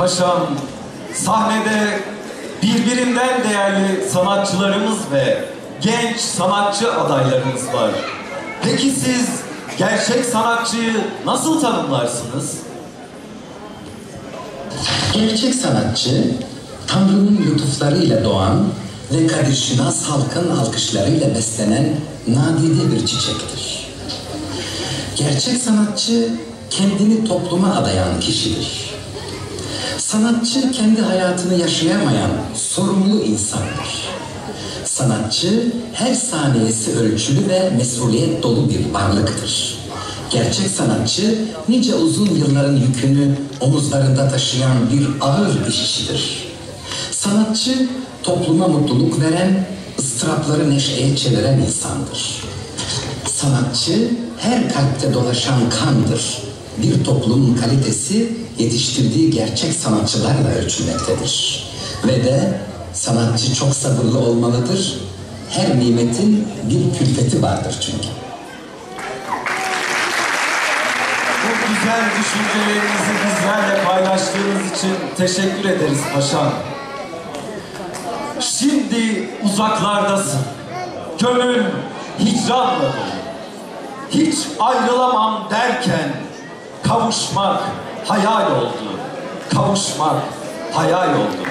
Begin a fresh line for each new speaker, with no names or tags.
Paşam, sahnede birbirinden değerli sanatçılarımız ve genç sanatçı adaylarımız var. Peki siz gerçek sanatçıyı nasıl tanımlarsınız?
Gerçek sanatçı, Tanrı'nın lütuflarıyla doğan ve kadirşinas halkın alkışlarıyla beslenen nadide bir çiçektir. Gerçek sanatçı, kendini topluma adayan kişidir. Sanatçı, kendi hayatını yaşayamayan sorumlu insandır. Sanatçı, her saniyesi ölçülü ve mesuliyet dolu bir varlıktır. Gerçek sanatçı, nice uzun yılların yükünü omuzlarında taşıyan bir ağır işçidir. Sanatçı, topluma mutluluk veren, ıstırapları neşeye çeviren insandır. Sanatçı, her kalpte dolaşan kandır. Bir toplumun kalitesi, yetiştirdiği gerçek sanatçılarla ölçülmektedir. Ve de sanatçı çok sabırlı olmalıdır. Her nimetin bir külfeti vardır çünkü.
Bu güzel düşüncelerinizi bizlerle paylaştığınız için teşekkür ederiz paşam. Şimdi uzaklardasın. Gönül hicranla dolu. Hiç ayrılamam derken kavuşmak hayal oldu. Kavuşmak hayal oldu.